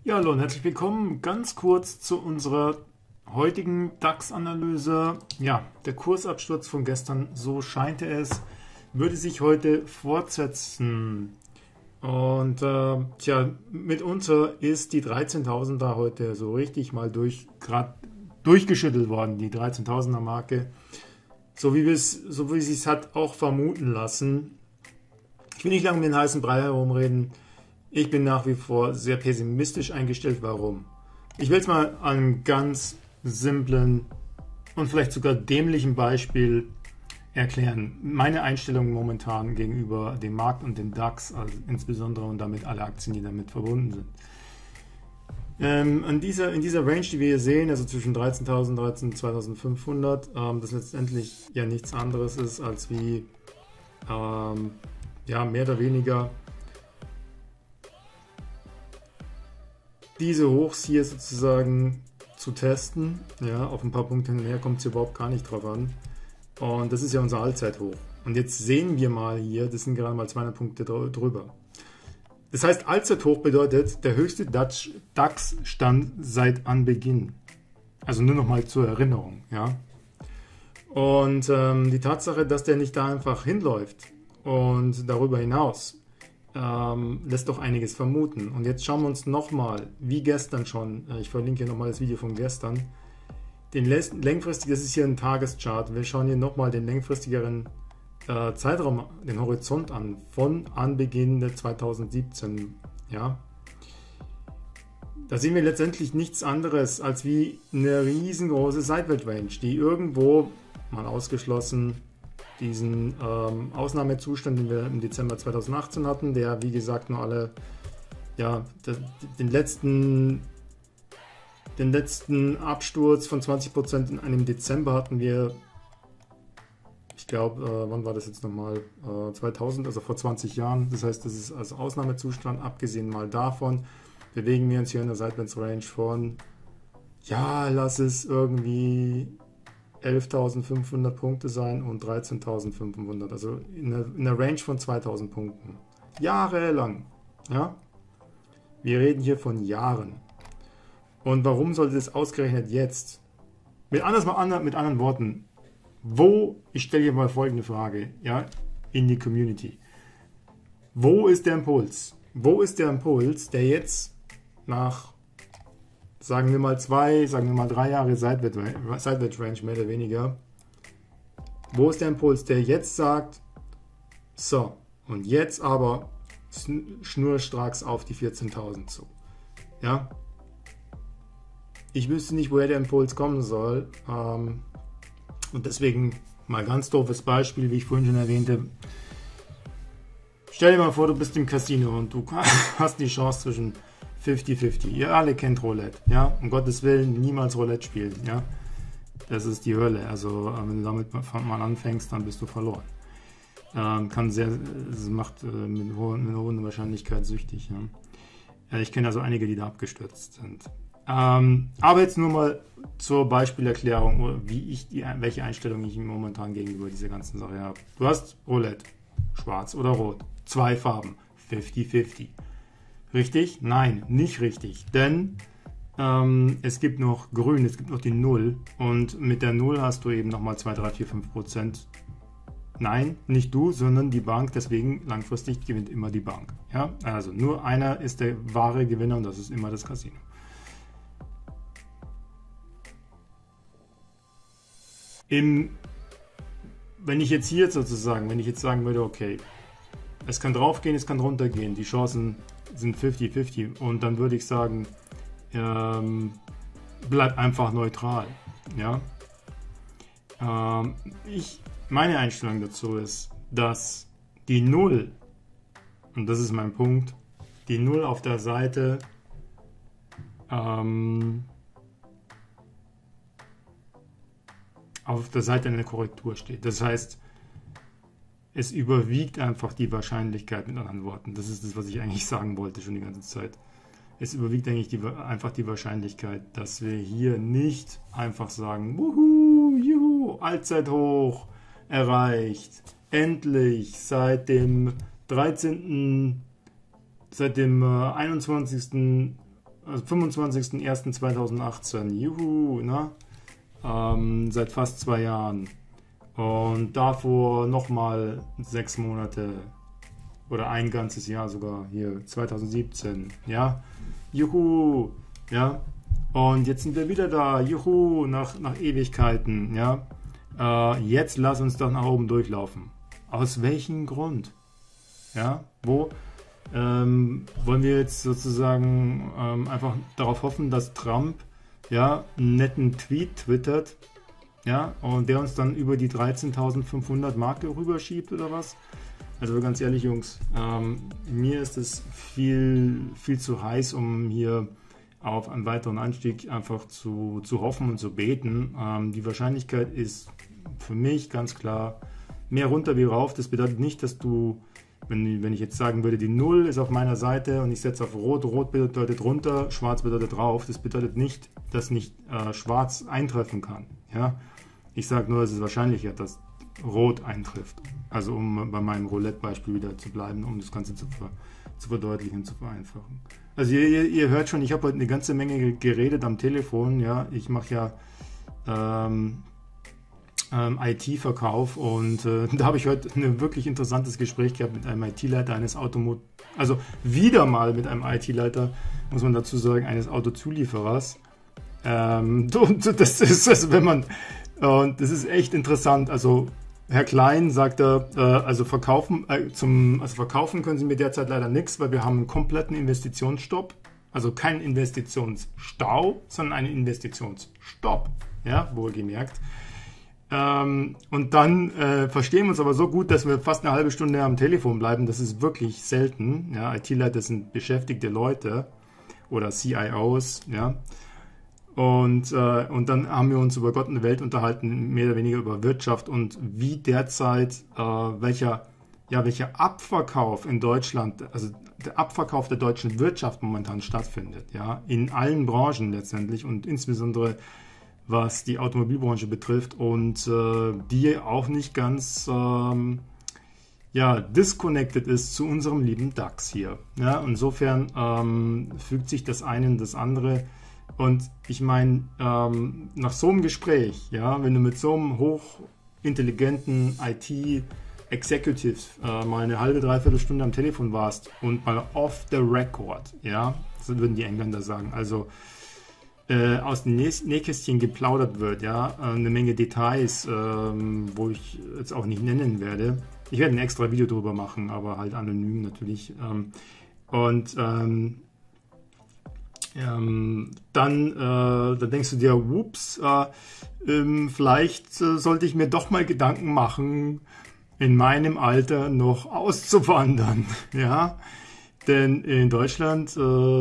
Ja, hallo und herzlich willkommen. Ganz kurz zu unserer heutigen DAX-Analyse. Ja, der Kursabsturz von gestern, so scheint es, würde sich heute fortsetzen. Und tja, mitunter ist die 13.000er heute so richtig mal gerade durchgeschüttelt worden, die 13.000er Marke. So wie es sich hat auch vermuten lassen. Ich will nicht lange um den heißen Brei herumreden. Ich bin nach wie vor sehr pessimistisch eingestellt. Warum? Ich will es mal an einem ganz simplen und vielleicht sogar dämlichen Beispiel erklären. Meine Einstellung momentan gegenüber dem Markt und dem DAX, also insbesondere und damit alle Aktien, die damit verbunden sind. In dieser Range, die wir hier sehen, also zwischen 13.000 und 13.500, das letztendlich ja nichts anderes ist als wie ja, mehr oder weniger diese Hochs hier sozusagen zu testen. Ja, auf ein paar Punkte hinterher kommt es überhaupt gar nicht drauf an. Und das ist ja unser Allzeithoch. Und jetzt sehen wir mal hier, das sind gerade mal 200 Punkte drüber. Das heißt, Allzeithoch bedeutet der höchste DAX-Stand seit Anbeginn. Also nur noch mal zur Erinnerung. Ja. Und die Tatsache, dass der nicht da einfach hinläuft und darüber hinaus, lässt doch einiges vermuten. Und jetzt schauen wir uns nochmal, wie gestern schon, ich verlinke hier nochmal das Video von gestern, den längfristigen, das ist hier ein Tageschart, wir schauen hier nochmal den längfristigeren Zeitraum, den Horizont an, von Anbeginn der 2017. Ja. Da sehen wir letztendlich nichts anderes als wie eine riesengroße Seitwärts-Range, die irgendwo, mal ausgeschlossen, diesen Ausnahmezustand, den wir im Dezember 2018 hatten, der wie gesagt nur alle, ja, den letzten Absturz von 20% in einem Dezember hatten wir, ich glaube, wann war das jetzt nochmal? 2000, also vor 20 Jahren. Das heißt, das ist als Ausnahmezustand, abgesehen mal davon, bewegen wir uns hier in der Seitwärts-Range von, ja, lass es irgendwie 11.500 Punkte sein und 13.500, also in einer Range von 2.000 Punkten. Jahrelang. Ja? Wir reden hier von Jahren. Und warum sollte das ausgerechnet jetzt? Mit anderen Worten, ich stelle hier mal folgende Frage, ja, in die Community. Wo ist der Impuls? Wo ist der Impuls, der jetzt nach, sagen wir mal 3 Jahre Seitwärts-Range mehr oder weniger. Wo ist der Impuls, der jetzt sagt, so, und jetzt aber schnurstracks auf die 14.000 zu. Ja? Ich wüsste nicht, woher der Impuls kommen soll. Und deswegen mal ganz doofes Beispiel, wie ich vorhin schon erwähnte. Stell dir mal vor, du bist im Casino und du hast die Chance zwischen 50-50. Ihr alle kennt Roulette, ja? Um Gottes Willen niemals Roulette spielen, ja? Das ist die Hölle. Also wenn du damit mal anfängst, dann bist du verloren. Es macht mit hoher Wahrscheinlichkeit süchtig. Ja? Ich kenne also einige, die da abgestürzt sind. Aber jetzt nur mal zur Beispielerklärung, welche Einstellung ich momentan gegenüber dieser ganzen Sache habe. Du hast Roulette, schwarz oder rot, 2 Farben, 50-50. Richtig? Nein, nicht richtig, denn es gibt noch grün, es gibt noch die 0 und mit der 0 hast du eben nochmal 2, 3, 4, 5%. Nein, nicht du, sondern die Bank, deswegen langfristig gewinnt immer die Bank. Ja? Also nur einer ist der wahre Gewinner und das ist immer das Casino. Wenn ich jetzt sagen würde, okay, es kann draufgehen, es kann runtergehen, die Chancen sind 50-50 und dann würde ich sagen, bleib einfach neutral. Ja? Meine Einstellung dazu ist, dass die 0, und das ist mein Punkt, die 0 auf der Seite einer Korrektur steht. Das heißt, es überwiegt einfach die Wahrscheinlichkeit, mit anderen Worten. Das ist das, was ich eigentlich sagen wollte schon die ganze Zeit. Es überwiegt eigentlich einfach die Wahrscheinlichkeit, dass wir hier nicht einfach sagen, wuhu, juhu, Allzeithoch erreicht, endlich seit dem 21. also 25.01.2018, juhu, ne? Seit fast 2 Jahren. Und davor nochmal 6 Monate oder ein ganzes Jahr sogar, hier 2017, ja, juhu, ja, und jetzt sind wir wieder da, juhu, nach Ewigkeiten, ja, jetzt lass uns doch nach oben durchlaufen. Aus welchem Grund? Ja, wo wollen wir jetzt sozusagen einfach darauf hoffen, dass Trump, ja, einen netten Tweet twittert, ja, und der uns dann über die 13.500 Marke rüberschiebt oder was? Also ganz ehrlich, Jungs, mir ist es viel zu heiß, um hier auf einen weiteren Anstieg einfach zu hoffen und zu beten. Die Wahrscheinlichkeit ist für mich ganz klar mehr runter wie rauf. Das bedeutet nicht, dass du, wenn ich jetzt sagen würde, die 0 ist auf meiner Seite und ich setze auf Rot, Rot bedeutet runter, Schwarz bedeutet rauf. Das bedeutet nicht, dass nicht Schwarz eintreffen kann. Ja? Ich sage nur, es ist wahrscheinlicher, dass Rot eintrifft. Also um bei meinem Roulette-Beispiel wieder zu bleiben, um das Ganze zu verdeutlichen und zu vereinfachen. Also ihr hört schon, ich habe heute eine ganze Menge geredet am Telefon. Ja, ich mache ja IT-Verkauf und da habe ich heute ein wirklich interessantes Gespräch gehabt mit einem IT-Leiter eines also wieder mal mit einem IT-Leiter, muss man dazu sagen, eines Autozulieferers. Das ist, also wenn man, und das ist echt interessant. Also Herr Klein sagt also verkaufen können Sie mir derzeit leider nichts, weil wir haben einen kompletten Investitionsstopp. Also keinen Investitionsstau, sondern einen Investitionsstopp. Ja, wohlgemerkt. Und dann verstehen wir uns aber so gut, dass wir fast eine halbe Stunde am Telefon bleiben. Das ist wirklich selten. Ja, IT-Leiter sind beschäftigte Leute oder CIOs, ja. Und dann haben wir uns über Gott und die Welt unterhalten, mehr oder weniger über Wirtschaft und wie derzeit welcher Abverkauf in Deutschland, also der Abverkauf der deutschen Wirtschaft momentan stattfindet, ja, in allen Branchen letztendlich und insbesondere was die Automobilbranche betrifft und die auch nicht ganz disconnected ist zu unserem lieben DAX hier. Ja, insofern fügt sich das eine in das andere. Und ich meine, nach so einem Gespräch, ja, wenn du mit so einem hochintelligenten IT-Executive mal eine halbe, dreiviertel Stunde am Telefon warst und mal off the record, ja, so würden die Engländer sagen, also aus dem Nähkästchen geplaudert wird, ja, eine Menge Details, wo ich jetzt auch nicht nennen werde. Ich werde ein extra Video drüber machen, aber halt anonym natürlich. Dann denkst du dir, whoops, vielleicht sollte ich mir doch mal Gedanken machen, in meinem Alter noch auszuwandern. Ja? Denn in Deutschland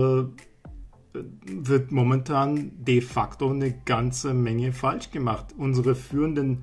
wird momentan de facto eine ganze Menge falsch gemacht. Unsere führenden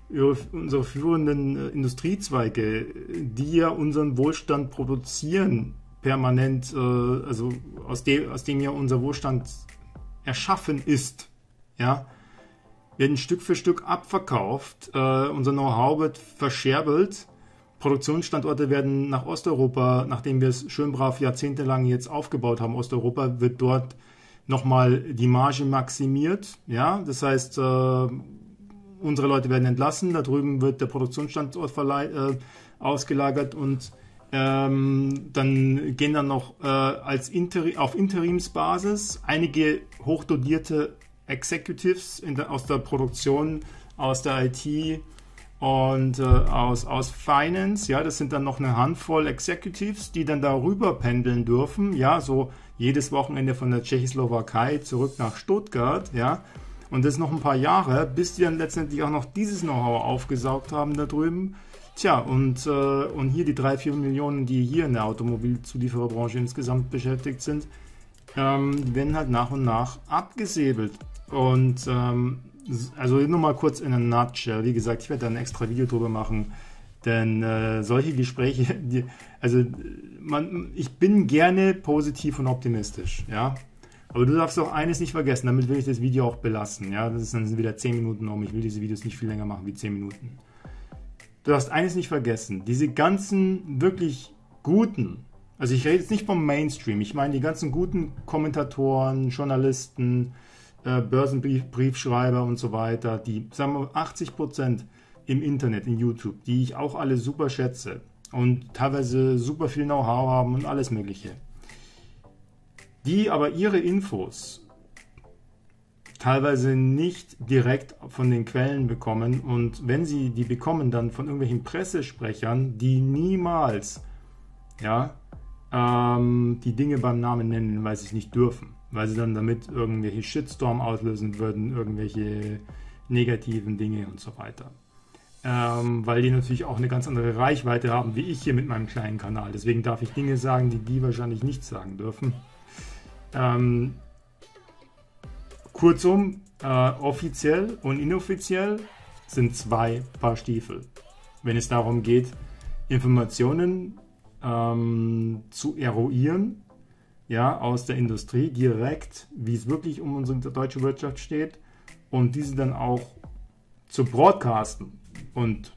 Industriezweige, die ja unseren Wohlstand produzieren, permanent, also aus dem ja unser Wohlstand erschaffen ist, ja, werden Stück für Stück abverkauft, unser Know-how wird verscherbelt, Produktionsstandorte werden nach Osteuropa, nachdem wir es schön brav jahrzehntelang jetzt aufgebaut haben, Osteuropa, wird dort nochmal die Marge maximiert, ja, das heißt, unsere Leute werden entlassen, da drüben wird der Produktionsstandort ausgelagert und dann gehen dann noch auf Interimsbasis einige hochdodierte Executives aus der Produktion, aus der IT und aus Finance, ja, das sind dann noch eine Handvoll Executives, die dann darüber pendeln dürfen, ja, so jedes Wochenende von der Tschechoslowakei zurück nach Stuttgart, ja, und das noch ein paar Jahre, bis die dann letztendlich auch noch dieses Know-how aufgesaugt haben da drüben. Tja, und hier die 3-4 Millionen, die hier in der Automobilzuliefererbranche insgesamt beschäftigt sind, die werden halt nach und nach abgesäbelt. Und also nur mal kurz in a nutshell, wie gesagt, ich werde da ein extra Video drüber machen, denn solche Gespräche, ich bin gerne positiv und optimistisch, ja. Aber du darfst auch eines nicht vergessen, damit will ich das Video auch belassen, ja. Das ist dann wieder 10 Minuten um, ich will diese Videos nicht viel länger machen wie 10 Minuten. Du darfst eines nicht vergessen, diese ganzen wirklich guten, Also ich rede jetzt nicht vom Mainstream, ich meine die ganzen guten Kommentatoren, Journalisten, Börsenbriefschreiber und so weiter, die, sagen wir 80% im Internet, in YouTube, die ich auch alle super schätze und teilweise super viel Know-how haben und alles Mögliche. Die aber ihre Infos teilweise nicht direkt von den Quellen bekommen und wenn sie die bekommen, dann von irgendwelchen Pressesprechern, die niemals die Dinge beim Namen nennen, weil sie es nicht dürfen, weil sie dann damit irgendwelche Shitstorm auslösen würden, irgendwelche negativen Dinge und so weiter. Weil die natürlich auch eine ganz andere Reichweite haben, wie ich hier mit meinem kleinen Kanal. Deswegen darf ich Dinge sagen, die die wahrscheinlich nicht sagen dürfen. Kurzum, offiziell und inoffiziell sind zwei Paar Stiefel. Wenn es darum geht, Informationen zu eruieren, ja, aus der Industrie direkt, wie es wirklich um unsere deutsche Wirtschaft steht und diese dann auch zu broadcasten. Und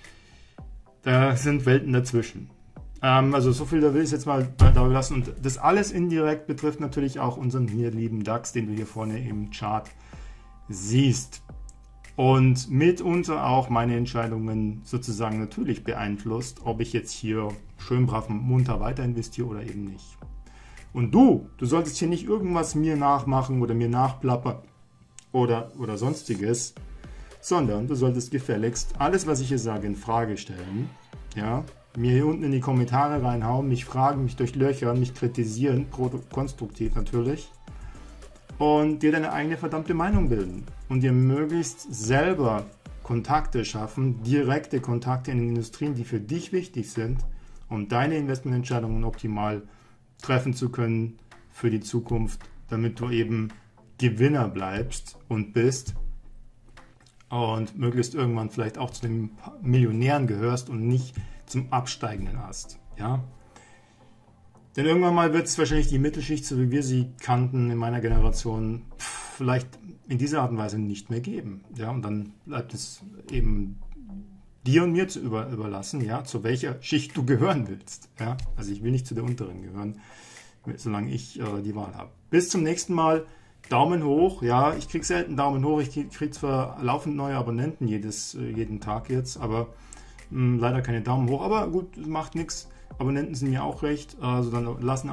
da sind Welten dazwischen. Also so viel, da will ich es jetzt mal da lassen. Und das alles indirekt betrifft natürlich auch unseren hier lieben DAX, den du hier vorne im Chart siehst. Und mitunter auch meine Entscheidungen sozusagen natürlich beeinflusst, ob ich jetzt hier schön brav und munter weiter investiere oder eben nicht. Und du solltest hier nicht irgendwas mir nachmachen oder mir nachplappern oder sonstiges, sondern du solltest gefälligst alles, was ich hier sage, in Frage stellen, ja, mir hier unten in die Kommentare reinhauen, mich fragen, mich durchlöchern, mich kritisieren, konstruktiv natürlich, und dir deine eigene verdammte Meinung bilden und dir möglichst selber Kontakte schaffen, direkte Kontakte in den Industrien, die für dich wichtig sind, um deine Investmententscheidungen optimal treffen zu können für die Zukunft, damit du eben Gewinner bleibst und bist und möglichst irgendwann vielleicht auch zu den Millionären gehörst und nicht zum Absteigenden hast. Ja? Denn irgendwann mal wird es wahrscheinlich die Mittelschicht, so wie wir sie kannten in meiner Generation, vielleicht in dieser Art und Weise nicht mehr geben. Ja? Und dann bleibt es eben dir und mir zu überlassen, ja, zu welcher Schicht du gehören willst. Ja? Also ich will nicht zu der unteren gehören, solange ich die Wahl habe. Bis zum nächsten Mal. Daumen hoch. Ja, ich kriege selten Daumen hoch. Ich kriege zwar laufend neue Abonnenten jeden Tag jetzt, aber leider keine Daumen hoch. Aber gut, macht nichts. Abonnenten sind mir auch recht. Also dann lass ein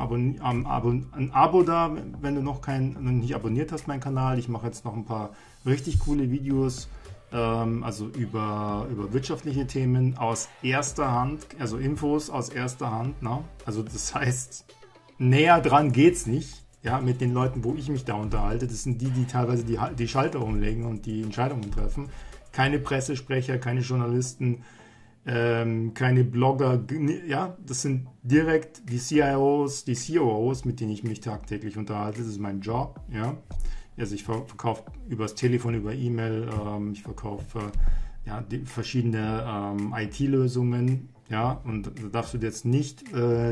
Abo da, wenn du noch nicht abonniert hast, meinen Kanal. Ich mache jetzt noch ein paar richtig coole Videos, also über wirtschaftliche Themen aus erster Hand, also Infos aus erster Hand. Ne? Also das heißt, näher dran geht's nicht. Ja, mit den Leuten, wo ich mich da unterhalte. Das sind die teilweise die Schalter umlegen und die Entscheidungen treffen. Keine Pressesprecher, keine Journalisten, keine Blogger. Ja, das sind direkt die CIOs, die COOs, mit denen ich mich tagtäglich unterhalte. Das ist mein Job. Ja, also ich verkaufe übers Telefon, über E-Mail. Ich verkaufe verschiedene IT-Lösungen. Ja, und da darfst du dir jetzt nicht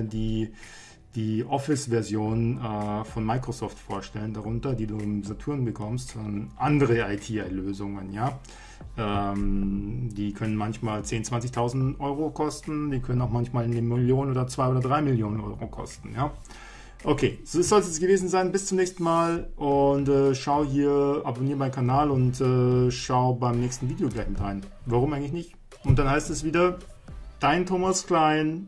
die Office-Version von Microsoft vorstellen, darunter, die du im Saturn bekommst, sondern andere IT-Lösungen, ja. Die können manchmal 10.000, 20.000 Euro kosten, die können auch manchmal 1 Million oder 2 oder 3 Millionen Euro kosten, ja. Okay, so soll es jetzt gewesen sein. Bis zum nächsten Mal und schau hier, abonniere meinen Kanal und schau beim nächsten Video gleich mit rein. Warum eigentlich nicht? Und dann heißt es wieder, dein Thomas Klein,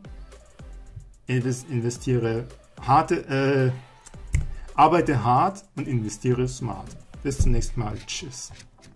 arbeite hart und investiere smart. Bis zum nächsten Mal. Tschüss.